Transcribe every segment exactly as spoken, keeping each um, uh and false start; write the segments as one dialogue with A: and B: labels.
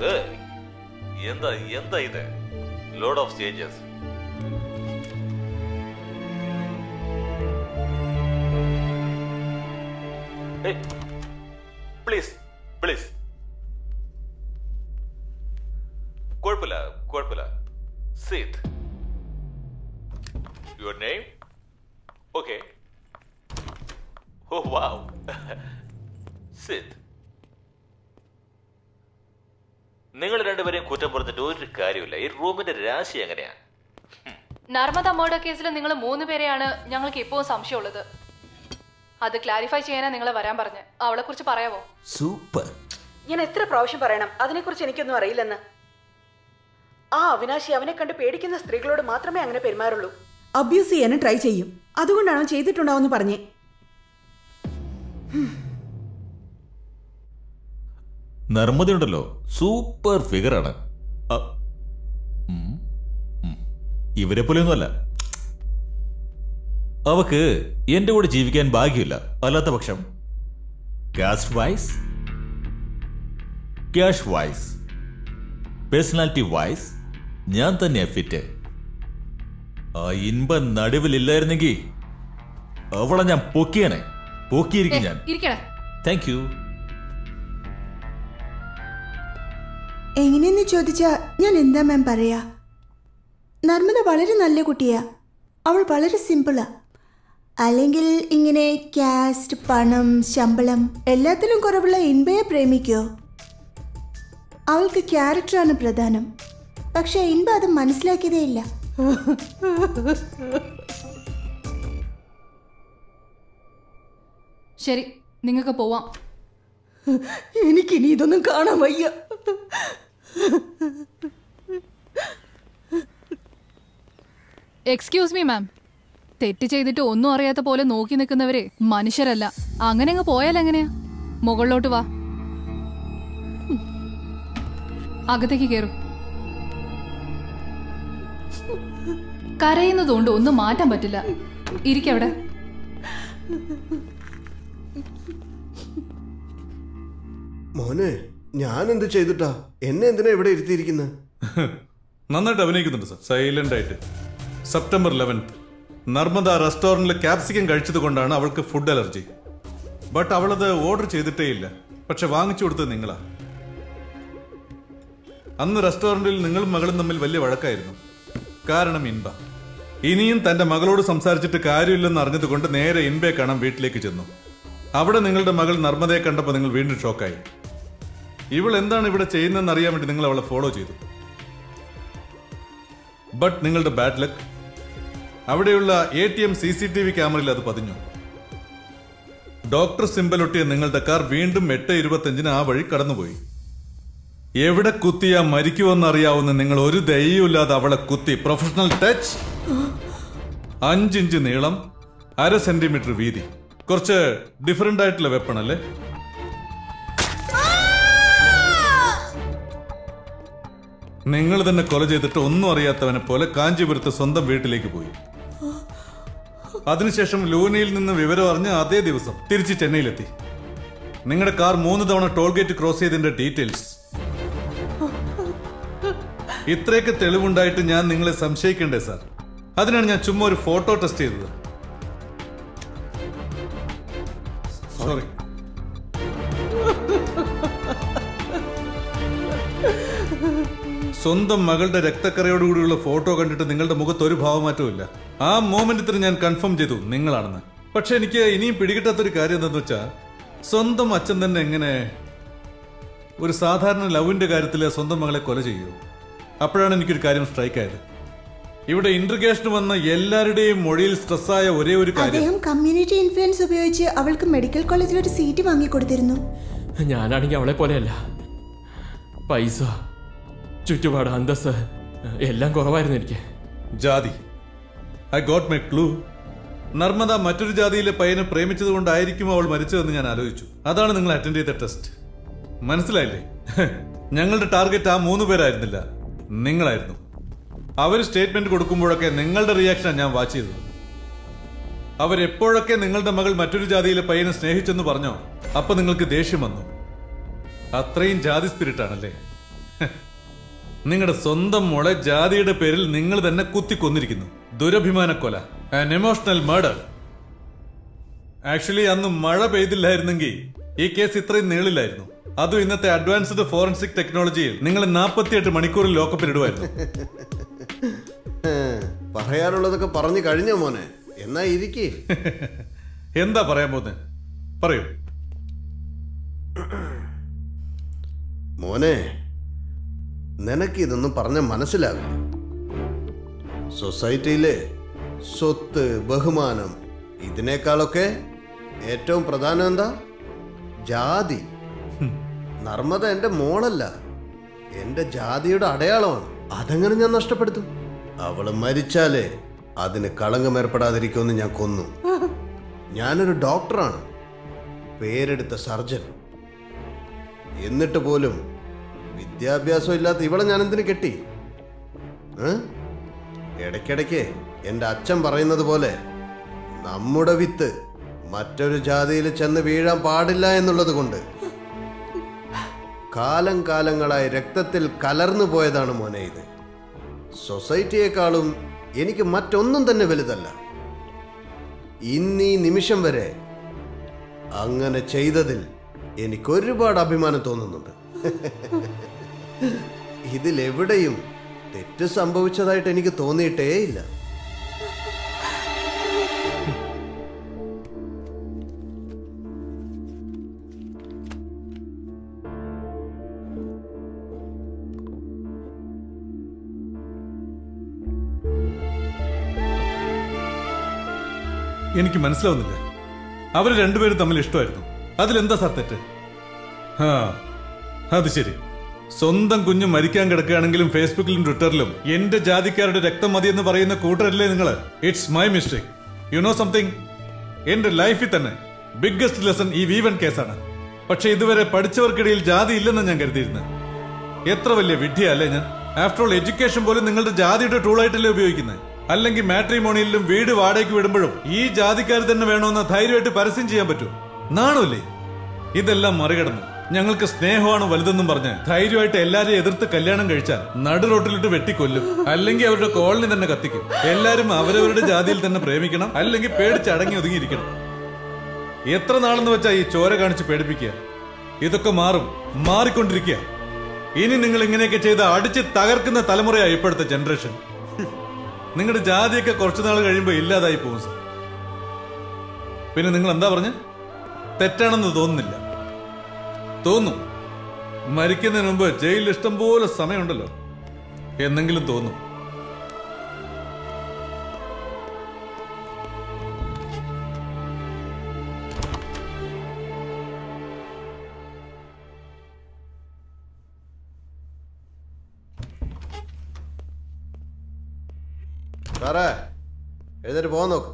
A: എന്താ എന്താ ഇത്? Load of stages. Please please. കുഴപ്പമില്ല കുഴപ്പമില്ല. Seeth. Your name? Okay. Oh wow. Seeth, നിങ്ങൾ രണ്ടുപേരെയും കുറ്റം പറഞ്ഞിട്ട് ഒരു കാര്യമില്ല. ഈ റൂമിന്റെ രാശി എങ്ങനെയാ?
B: നർമ്മദ മർഡർ കേസിൽ നിങ്ങൾ മൂന്ന് പേരെയാണ് ഞങ്ങൾക്ക് ഇപ്പോൾ സംശയമുള്ളത്. അത് ക്ലാരിഫൈ ചെയ്യാനാ നിങ്ങളെ വരാൻ പറഞ്ഞ്. അവളെ കുറിച്ച് പറയാവോ?
C: സൂപ്പർ.
D: ഞാൻ എത്ര പ്രാവശ്യം പറയണം അതിനെക്കുറിച്ച് എനിക്കൊന്നും അറിയില്ലെന്ന്. ആ അവിനാശി അവനെ കണ്ട് പേടിക്കുന്ന സ്ത്രീകളോട് മാത്രമേ അങ്ങനെ പെരുമാറുള്ളൂ. അബ്യൂസ് ചെയ്യാനും ട്രൈ ചെയ്യും. അതുകൊണ്ടാണ് അവൻ ചെയ്തിട്ടുണ്ടാവും പറഞ്ഞേ.
C: നർമ്മദയുണ്ടല്ലോ, സൂപ്പർ ഫിഗറാണ്. ഇവരെ പോലെയൊന്നുമല്ല. അവക്ക് എന്റെ കൂടെ ജീവിക്കാൻ ഭാഗ്യമില്ല. അല്ലാത്ത പക്ഷം caste wise, cash wise, personality wise ഞാൻ തന്നെയാ ഫിറ്റ്. ആ ഇൻപ നടുവിലില്ലായിരുന്നെങ്കിൽ അവളെ ഞാൻ പൊക്കിയാനെ. പൊക്കിയിരിക്കും ഞാൻ. Thank you.
E: എങ്ങനെയെന്ന് ചോദിച്ചാ ഞാൻ എന്താ മാം പറയാ? നർമ്മദ വളരെ നല്ല കുട്ടിയാ. അവൾ വളരെ സിമ്പിളാ. അല്ലെങ്കിൽ ഇങ്ങനെ കാസ്റ്റ്, പണം, ശമ്പളം എല്ലാത്തിലും കുറവുള്ള ഇൻബയെ പ്രേമിക്കോ? അവൾക്ക് ക്യാരക്ടറാണ് പ്രധാനം. പക്ഷെ ഇൻബ അത് മനസ്സിലാക്കിയതേ ഇല്ല.
B: ശരി, നിങ്ങൾക്ക് പോവാം.
D: എനിക്കിനി ഇതൊന്നും കാണാൻ വയ്യ.
B: എക്സ്ക്യൂസ് മീ മാം, തെറ്റ് ചെയ്തിട്ട് ഒന്നും അറിയാത്ത പോലെ നോക്കി നിൽക്കുന്നവരെ മനുഷ്യരല്ല. അങ്ങനെ അങ്ങ് പോയാൽ എങ്ങനെയാ? മുകളിലോട്ട് വാ, അകത്തേക്ക് കയറും. കരയുന്നതുകൊണ്ട് ഒന്നും മാറ്റാൻ പറ്റില്ല. ഇരിക്കവിടെ.
F: മോനെ, ഞാൻ എന്ത് ചെയ്തിട്ടാ? എന്നെ എന്തിനാ ഇവിടെ ഇരുത്തിയിരിക്കുന്നത്?
G: നന്നായിട്ട് അഭിനയിക്കുന്നുണ്ട് സർ, സൈലന്റ് ആയിട്ട്. സെപ്റ്റംബർ ലെവൻത്ത് നർമ്മദ റെസ്റ്റോറന്റിൽ ക്യാപ്സിക്കം കഴിച്ചത് കൊണ്ടാണ് അവൾക്ക് ഫുഡ് അലർജി. ബട്ട് അവളത് ഓർഡർ ചെയ്തിട്ടേ ഇല്ല. പക്ഷെ വാങ്ങിച്ചു കൊടുത്തത് നിങ്ങളാ. അന്ന് റെസ്റ്റോറന്റിൽ നിങ്ങളും മകളും തമ്മിൽ വലിയ വഴക്കായിരുന്നു. കാരണം ഇൻബ. ഇനിയും തന്റെ മകളോട് സംസാരിച്ചിട്ട് കാര്യമില്ലെന്ന് അറിഞ്ഞതുകൊണ്ട് നേരെ ഇൻബയെ കാണാൻ വീട്ടിലേക്ക് ചെന്നു. അവിടെ നിങ്ങളുടെ മകൾ നർമ്മദയെ കണ്ടപ്പോൾ നിങ്ങൾ വീണ്ടും ഷോക്കായി. ഇവൾ എന്താണ് ഇവിടെ ചെയ്യുന്നതെന്ന് അറിയാൻ വേണ്ടി നിങ്ങൾ അവളെ ഫോളോ ചെയ്തു. ബട്ട് നിങ്ങളുടെ ബാഡ് ലക്ക്, അവിടെയുള്ള A T M C C T V ക്യാമറയിൽ അത് പതിഞ്ഞു. ഡോക്ടർ സിംബലൊട്ടിയ നിങ്ങളുടെ കാർ വീണ്ടും എട്ട് ഇരുപത്തഞ്ചിന് ആ വഴി കടന്നുപോയി. എവിടെ കുത്തിയാ മരിക്കുമെന്നറിയാവുന്ന നിങ്ങൾ ഒരു ദയയുമില്ലാതെ അവളെ കുത്തി. പ്രൊഫഷണൽ ടച്ച്, അഞ്ചിഞ്ച് നീളം, അര സെന്റിമീറ്റർ വീതി. കുറച്ച് ഡിഫറെന്റ് ആയിട്ടുള്ള വെപ്പൺ അല്ലേ? നിങ്ങൾ തന്നെ കൊല ചെയ്തിട്ട് ഒന്നും അറിയാത്തവനെ പോലെ കാഞ്ചീപുരത്ത് സ്വന്തം വീട്ടിലേക്ക് പോയി. അതിനുശേഷം ലൂനയിൽ നിന്ന് വിവരം അറിഞ്ഞ് അതേ ദിവസം തിരിച്ച് ചെന്നൈയിലെത്തി. നിങ്ങളുടെ കാർ മൂന്ന് തവണ ടോൾ ഗേറ്റ് ക്രോസ് ചെയ്തതിന്റെ ഡീറ്റെയിൽസ്. ഇത്രയൊക്കെ തെളിവുണ്ടായിട്ട് ഞാൻ നിങ്ങളെ സംശയിക്കണ്ടേ സാർ? അതിനാണ് ഞാൻ ചുമ്മാ ഒരു ഫോട്ടോ ടെസ്റ്റ് ചെയ്തത്. സോറി. സ്വന്തം മകളുടെ രക്തക്കറയോടുകൂടിയുള്ള ഫോട്ടോ കണ്ടിട്ട് നിങ്ങളുടെ മുഖത്ത് ഒരു ഭാവമാറ്റവും ഇല്ല. ആ മോമെന്റത്തിന് ഞാൻ കൺഫേം ചെയ്തു നിങ്ങളാണെന്ന്. പക്ഷെ എനിക്ക് ഇനിയും പിടികിട്ടാത്തൊരു കാര്യം എന്താന്ന് വെച്ചാൽ, സ്വന്തം അച്ഛൻ തന്നെ എങ്ങനെ ഒരു സാധാരണ ലവിന്റെ കാര്യത്തിൽ സ്വന്തം മകളെ കൊല ചെയ്യൂ? അപ്പോഴാണ് എനിക്കൊരു കാര്യം സ്ട്രൈക്ക് ആയത്. ഇവിടെ ഇന്റർഗേഷന് വന്ന എല്ലാവരുടെയും മൊഴിയിൽ സ്ട്രെസ്സായ ഒരേ ഒരു കാര്യം,
E: കമ്മ്യൂണിറ്റി ഇൻഫ്ലുവൻസ് ഉപയോഗിച്ച് അവൾക്ക് മെഡിക്കൽ കോളേജിൽ ഒരു സീറ്റ് വാങ്ങിക്കൊടുത്തിരുന്നു.
H: ഞാനാണെങ്കിൽ അവളെ പോലെയല്ല. പൈസ, ചുറ്റുപാട്, അന്തസ് എല്ലാം കുറവായിരുന്നു എനിക്ക്.
G: ജാതി, I got my clue. Narmada മറ്റൊരു ജാതിയിലെ പയ്യനെ പ്രേമിച്ചത് കൊണ്ടായിരിക്കും അവൾ മരിച്ചതെന്ന് ഞാൻ ആലോചിച്ചു. അതാണ് നിങ്ങൾ അറ്റൻഡ് ചെയ്ത ടെസ്റ്റ്. മനസ്സിലായില്ലേ? ഞങ്ങളുടെ ടാർഗറ്റ് ആ മൂന്ന് പേരായിരുന്നില്ല, നിങ്ങളായിരുന്നു. അവർ സ്റ്റേറ്റ്മെന്റ് കൊടുക്കുമ്പോഴൊക്കെ നിങ്ങളുടെ റിയാക്ഷനാണ് ഞാൻ വാച്ച് ചെയ്തത്. അവരെപ്പോഴൊക്കെ നിങ്ങളുടെ മകൾ മറ്റൊരു ജാതിയിലെ പയ്യനെ സ്നേഹിച്ചെന്ന് പറഞ്ഞോ, അപ്പൊ നിങ്ങൾക്ക് ദേഷ്യം വന്നു. അത്രയും ജാതി സ്പിരിറ്റ് ആണല്ലേ? നിങ്ങളുടെ സ്വന്തം മോളെ ജാതിയുടെ പേരിൽ നിങ്ങൾ തന്നെ കുത്തിക്കൊന്നിരിക്കുന്നു. ദുരഭിമാന കൊല, ആൻ എമോഷണൽ മർഡർ. ആക്ച്വലി അന്ന് മഴ പെയ്തില്ലായിരുന്നെങ്കിൽ ഈ കേസ് ഇത്രയും നീളില്ലായിരുന്നു. അതും ഇന്നത്തെ അഡ്വാൻസ്ഡ് ഫോറൻസിക് ടെക്നോളജിയിൽ നിങ്ങൾ നാൽപ്പത്തിയെട്ട് മണിക്കൂറിൽ ലോക്കപ്പിലിടുമായിരുന്നു.
F: പറയാനുള്ളതൊക്കെ പറഞ്ഞു കഴിഞ്ഞോ മോനെ? എന്നാ ഇരിക്കേ.
G: എന്താ പറയാൻ പോകുന്നത്? പറയൂ
F: മോനെ. നിനക്ക് ഇതൊന്നും പറഞ്ഞ മനസ്സിലാവില്ല. സൊസൈറ്റിയിലെ സ്വത്ത്, ബഹുമാനം, ഇതിനേക്കാളൊക്കെ ഏറ്റവും പ്രധാനം എന്താ? ജാതി. നർമ്മദ എന്റെ മോളല്ല, എന്റെ ജാതിയുടെ അടയാളമാണ്. അതെങ്ങനെ ഞാൻ നഷ്ടപ്പെടുത്തും? അവള് മരിച്ചാലേ അതിന് കളങ്കം ഏർപ്പെടാതിരിക്കുമെന്ന് ഞാൻ കൊന്നു. ഞാനൊരു ഡോക്ടറാണ്, പേരെടുത്ത സർജൻ. എന്നിട്ട് പോലും വിദ്യാഭ്യാസം ഇല്ലാത്ത ഇവളെ ഞാൻ എന്തിനു കെട്ടി? ഇടയ്ക്കിടയ്ക്ക് എൻ്റെ അച്ഛൻ പറയുന്നത് പോലെ നമ്മുടെ വിത്ത് മറ്റൊരു ജാതിയിൽ ചെന്ന് വീഴാൻ പാടില്ല എന്നുള്ളത് കൊണ്ട് കാലം കാലങ്ങളായി രക്തത്തിൽ കലർന്നു പോയതാണ് മോനെ ഇത്. സൊസൈറ്റിയെക്കാളും എനിക്ക് മറ്റൊന്നും തന്നെ വലുതല്ല. ഇന്നീ നിമിഷം വരെ അങ്ങനെ ചെയ്തതിൽ എനിക്കൊരുപാട് അഭിമാനം തോന്നുന്നുണ്ട്. ഇതിലെവിടെയും തെറ്റ് സംഭവിച്ചതായിട്ട് എനിക്ക് തോന്നിയിട്ടേ ഇല്ല.
G: എനിക്ക് മനസ്സിലാവുന്നില്ല. അവര് രണ്ടുപേരും തമ്മിൽ ഇഷ്ടമായിരുന്നു. അതിലെന്താ സാർ തെറ്റ്? ആ അത് ശരി. സ്വന്തം കുഞ്ഞ് മരിക്കാൻ കിടക്കുകയാണെങ്കിലും ഫേസ്ബുക്കിലും ട്വിറ്ററിലും എന്റെ ജാതിക്കാരുടെ രക്തം മതി എന്ന് പറയുന്ന കൂട്ടരല്ലേ നിങ്ങള്? It's my mistake. You know something? എന്റെ ലൈഫിൽ തന്നെ ബിഗ്ഗസ്റ്റ് ലെസൺ ഈ വീവൻ കേസാണ്. പക്ഷെ ഇതുവരെ പഠിച്ചവർക്കിടയിൽ ജാതി ഇല്ലെന്ന് ഞാൻ കരുതിയിരുന്നത്. എത്ര വലിയ വിഡ്ഢിയല്ലേ ഞാൻ? ആഫ്റ്റർ ഓൾ എഡ്യൂക്കേഷൻ പോലും നിങ്ങളുടെ ജാതിയുടെ ടൂളായിട്ടല്ലേ ഉപയോഗിക്കുന്നത്. അല്ലെങ്കിൽ മാട്രിമോണിയിലും വീട് വാടകയ്ക്ക് വിടുമ്പോഴും ഈ ജാതിക്കാർ തന്നെ വേണമെന്ന് ധൈര്യമായിട്ട് പരസ്യം ചെയ്യാൻ പറ്റൂ? നാണല്ലേ? ഇതെല്ലാം മറികടന്നു ഞങ്ങൾക്ക് സ്നേഹമാണ് വലുതെന്നും പറഞ്ഞ് ധൈര്യമായിട്ട് എല്ലാരെയും എതിർത്ത് കല്യാണം കഴിച്ചാൽ നടു റോട്ടിലിട്ട് വെട്ടിക്കൊല്ലും, അല്ലെങ്കിൽ അവരുടെ കോളനി തന്നെ കത്തിക്കും. എല്ലാരും അവരവരുടെ ജാതിയിൽ തന്നെ പ്രേമിക്കണം, അല്ലെങ്കിൽ പേടിച്ച് അടങ്ങി ഒതുങ്ങിയിരിക്കണം. എത്ര നാളെന്ന് വെച്ചാ ഈ ചോര കാണിച്ച് പേടിപ്പിക്കുക? ഇതൊക്കെ മാറും, മാറിക്കൊണ്ടിരിക്കുക. ഇനി നിങ്ങൾ ഇങ്ങനെയൊക്കെ ചെയ്ത് അടിച്ച് തകർക്കുന്ന തലമുറയായി ഇപ്പോഴത്തെ ജനറേഷൻ. നിങ്ങളുടെ ജാതിയൊക്കെ കുറച്ചു നാൾ കഴിയുമ്പോൾ ഇല്ലാതായി പോകും. പിന്നെ നിങ്ങൾ എന്താ പറഞ്ഞ? തെറ്റാണെന്ന് തോന്നുന്നില്ല? തോന്നും. മരിക്കുന്നതിന് മുമ്പ് ജയിലിൽ ഇഷ്ടം പോലെ സമയമുണ്ടല്ലോ, എന്നെങ്കിലും തോന്നും.
F: സാറേ എഴുന്നേറ്റ് പോകാൻ നോക്ക്.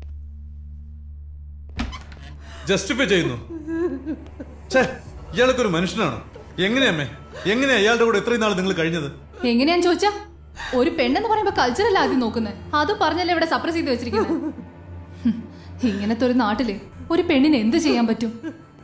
G: ജസ്റ്റിഫൈ ചെയ്യുന്നു. ഇയാൾക്കൊരു മനുഷ്യനാണോ? എങ്ങനെയമ്മേ, എങ്ങനെയാ അയാളുടെ കൂടെ ഇത്രയും നാൾ നിങ്ങൾ കഴിഞ്ഞത്?
B: എങ്ങനെയാന്ന് ചോദിച്ചാ, ഒരു പെണ്ണെന്ന് പറയുമ്പോ കൾച്ചറല്ല ആദ്യം നോക്കുന്നത്. അതും പറഞ്ഞല്ലേ ഇവിടെ സപ്രസ് ചെയ്ത് വെച്ചിരിക്കുന്നത്. ഇങ്ങനത്തെ ഒരു നാട്ടില് ഒരു പെണ്ണിന് എന്ത് ചെയ്യാൻ പറ്റും?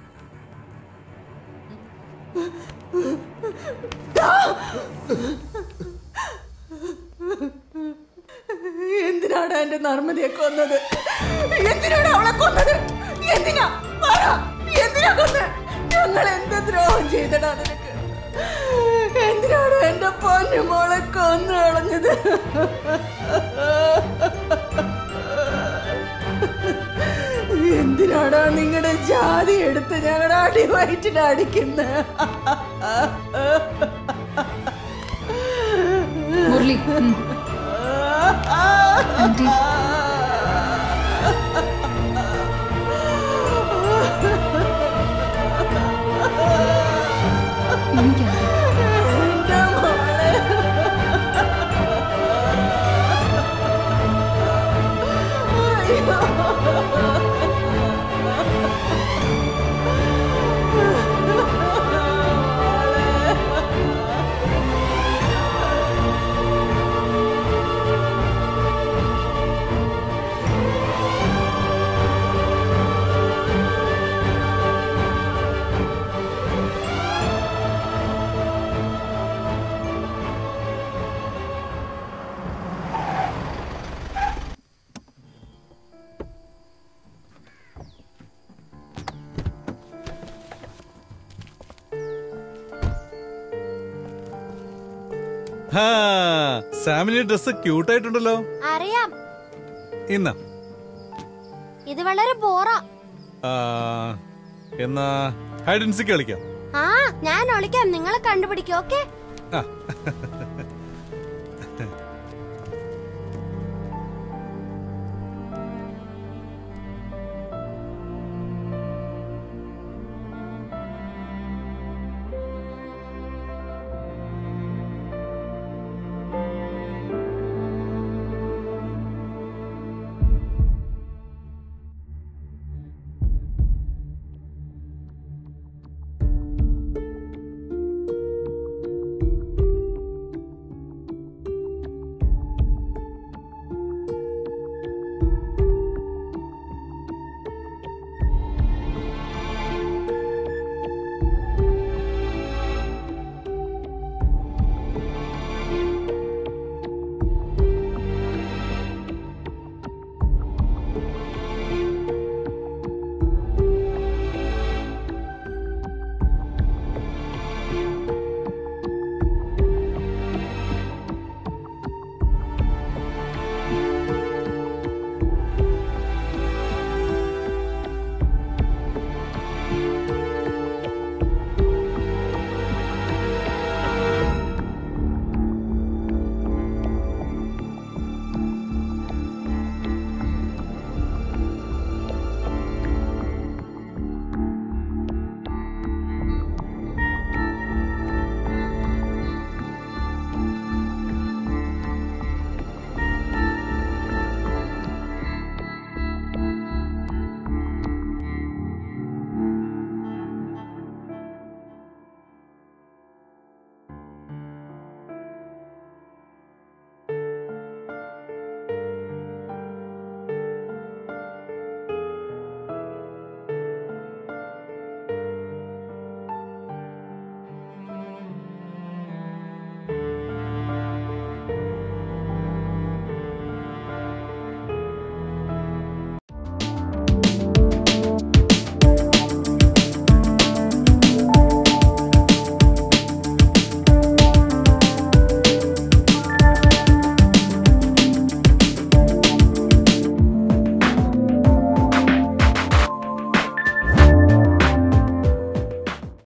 D: എന്തിനാണ് എന്റെ നർമ്മദയെ കൊന്നത്? എന്തിനാണ് അവളെ കൊന്നത്? എന്തിനാ എന്തിനാ കൊന്നത്? ഞങ്ങൾ എന്ത് ദ്രോഹം ചെയ്തടാ നിനക്ക്? എന്തിനാണ് എന്റെ പൊന്നു മോളെ കൊന്നു കളഞ്ഞത്? എന്തിനാടാ നിങ്ങളുടെ ജാതി എടുത്ത് ഞങ്ങളുടെ അടിവയറ്റിൽ അടിക്കുന്നത്?
B: മുരളി,
G: സാമിനി ഡ്രസ് ക്യൂട്ടായിട്ടുണ്ടല്ലോ.
I: അറിയാം.
G: ഇന്ന
I: ഇത് വളരെ ബോറാ.
G: എന്നാ ഹൈഡ് ആൻഡ് സീക്ക് കളിക്കാം.
I: ആ ഞാൻ ഒളിക്കാം, നിങ്ങളെ കണ്ടുപിടിക്കും. ഓക്കെ.